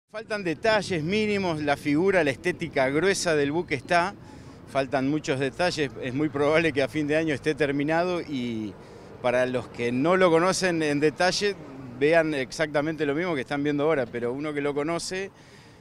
Faltan detalles mínimos, la figura, la estética gruesa del buque está, faltan muchos detalles, es muy probable que a fin de año esté terminado y para los que no lo conocen en detalle vean exactamente lo mismo que están viendo ahora, pero uno que lo conoce,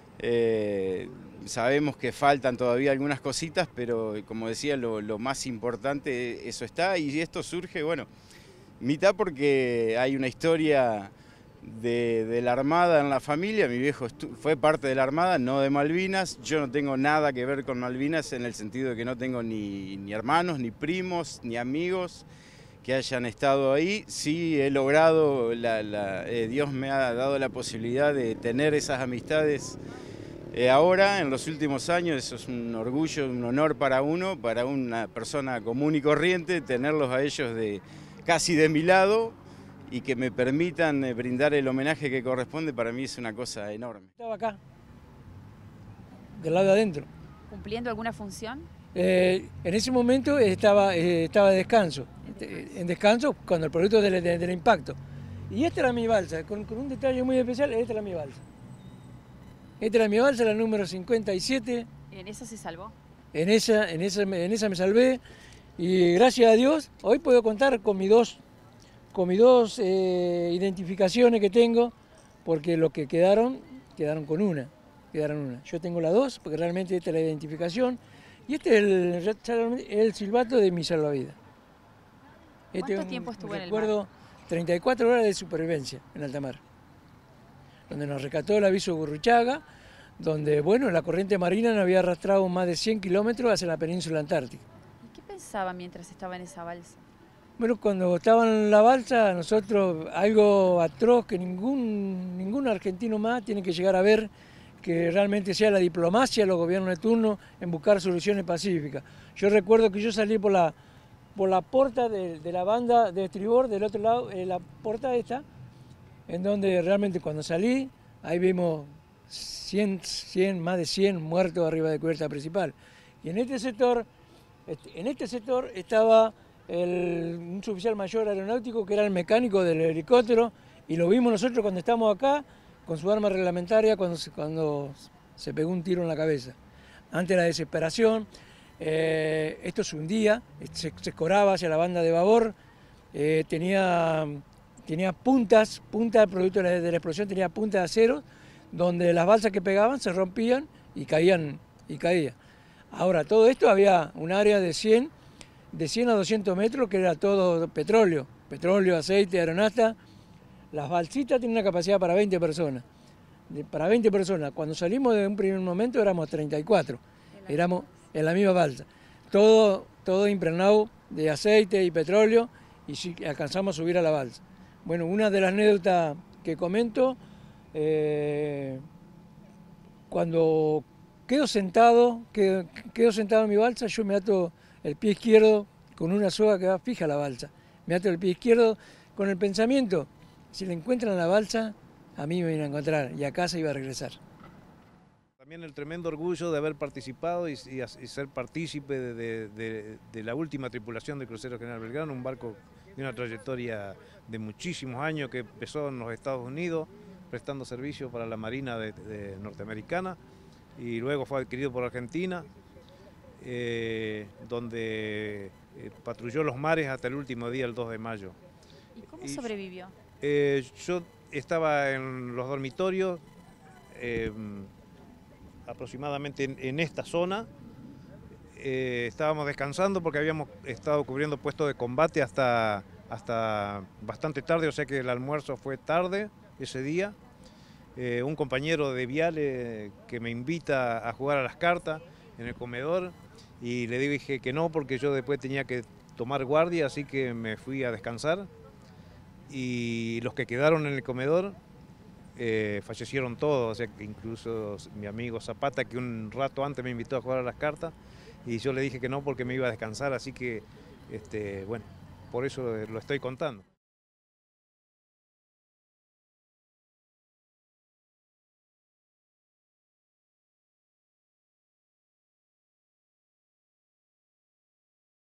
sabemos que faltan todavía algunas cositas, pero como decía, lo más importante, eso está, y esto surge, bueno, mitad porque hay una historia de la Armada en la familia. Mi viejo fue parte de la Armada, no de Malvinas. Yo no tengo nada que ver con Malvinas en el sentido de que no tengo ni hermanos, ni primos, ni amigos que hayan estado ahí. Sí he logrado, Dios me ha dado la posibilidad de tener esas amistades ahora, en los últimos años. Eso es un orgullo, un honor para uno, para una persona común y corriente, tenerlos a ellos casi de mi lado, y que me permitan brindar el homenaje que corresponde, para mí es una cosa enorme. Estaba acá, del lado de adentro. ¿Cumpliendo alguna función? En ese momento estaba de descanso, en descanso cuando el producto del impacto. Y esta era mi balsa, con un detalle muy especial, esta era mi balsa. Esta era mi balsa, la número 57. ¿En esa se salvó? En esa me salvé, y gracias a Dios hoy puedo contar con mis dos identificaciones que tengo, porque los que quedaron con una. Yo tengo las dos, porque realmente esta es la identificación, y este es el silbato de mi salvavidas. ¿Cuánto tiempo estuvo en el mar? Recuerdo 34 horas de supervivencia en alta mar, donde nos rescató el aviso Gurruchaga, donde, bueno, la corriente marina nos había arrastrado más de 100 kilómetros hacia la península antártica. ¿Y qué pensaba mientras estaba en esa balsa? Bueno, cuando estaba en la balsa, nosotros, algo atroz que ningún argentino más tiene que llegar a ver, que realmente sea la diplomacia de los gobiernos de turno en buscar soluciones pacíficas. Yo recuerdo que yo salí por la puerta de la banda de estribor, del otro lado, la puerta esta, en donde realmente cuando salí, ahí vimos más de 100 muertos arriba de cubierta principal. Y en este sector estaba un suboficial mayor aeronáutico, que era el mecánico del helicóptero, y lo vimos nosotros cuando estamos acá, con su arma reglamentaria, cuando se pegó un tiro en la cabeza. Ante la desesperación, esto se hundía, se escoraba hacia la banda de babor, tenía puntas, producto de la explosión tenía puntas de acero, donde las balsas que pegaban se rompían y caían. Ahora, todo esto había un área de 100 a 200 metros que era todo petróleo, aceite, aeronafta. Las balsitas tienen una capacidad para 20 personas. Cuando salimos de un primer momento éramos 34, éramos en la misma balsa. Todo impregnado de aceite y petróleo, y sí, alcanzamos a subir a la balsa. Bueno, una de las anécdotas que comento, cuando quedo sentado en mi balsa, yo me ato el pie izquierdo con una soga que va fija a la balsa. Me ato el pie izquierdo con el pensamiento: si le encuentran la balsa, a mí me iban a encontrar, y a casa iba a regresar. También el tremendo orgullo de haber participado y ser partícipe de la última tripulación del crucero General Belgrano, un barco de una trayectoria de muchísimos años, que empezó en los Estados Unidos prestando servicio para la Marina norteamericana, y luego fue adquirido por Argentina, donde patrulló los mares hasta el último día, el 2 de mayo. ¿Y cómo sobrevivió? Yo estaba en los dormitorios, aproximadamente en esta zona. Estábamos descansando porque habíamos estado cubriendo puestos de combate hasta bastante tarde, o sea que el almuerzo fue tarde ese día. Un compañero de Viale que me invita a jugar a las cartas en el comedor, y le dije que no porque yo después tenía que tomar guardia, así que me fui a descansar, y los que quedaron en el comedor fallecieron todos, o sea que incluso mi amigo Zapata, que un rato antes me invitó a jugar a las cartas, y yo le dije que no porque me iba a descansar, así que bueno, por eso lo estoy contando.